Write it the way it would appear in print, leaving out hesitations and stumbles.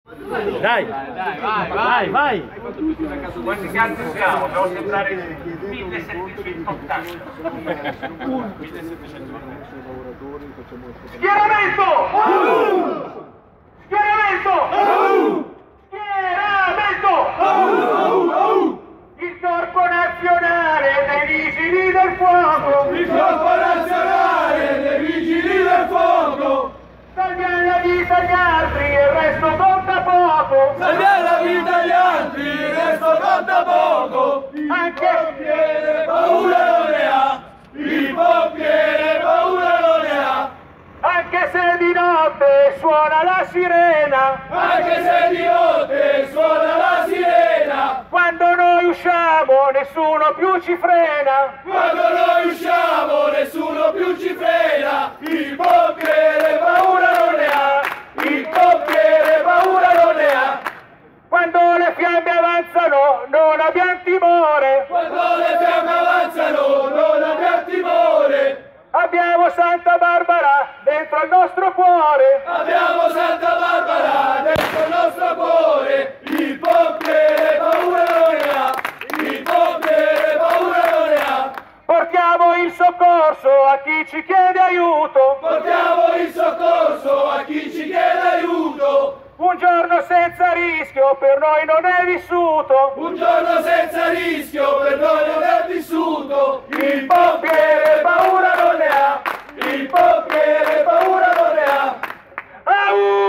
Dai, vai! Quanti cazzo siamo? Devo sembrare 1780. Schieramento! Schieramento! Schieramento! Il corpo nazionale dei vigili del fuoco! Il corpo nazionale dei vigili del fuoco! Salviamo la vita agli altri e il resto conta poco! Salviamo la vita agli altri, il resto conta poco! Anche Pompiere paura non ne ha! Il pompiere paura non ne ha! Anche se di notte suona la sirena! Anche se di notte suona la sirena! Quando noi usciamo nessuno più ci frena! Quando noi usciamo nessuno più ci frena! Il pompiere paura non ne ha! Il pompiere paura non ne ha! Quando le fiamme avanzano non abbiamo timore! Quando le fiamme avanzano non abbiamo timore! Abbiamo Santa Barbara dentro il nostro cuore! Abbiamo Santa Barbara dentro il nostro cuore! Il pompiere paura non ne ha! Il pompiere paura non ne ha! Portiamo il soccorso a chi ci chiede aiuto! Portiamo il soccorso a chi ci chiede aiuto! Un giorno senza rischio per noi non è vissuto! Un giorno senza rischio per noi non è vissuto! Il pompiere paura non ne ha! Il pompiere paura non ne ha! Au!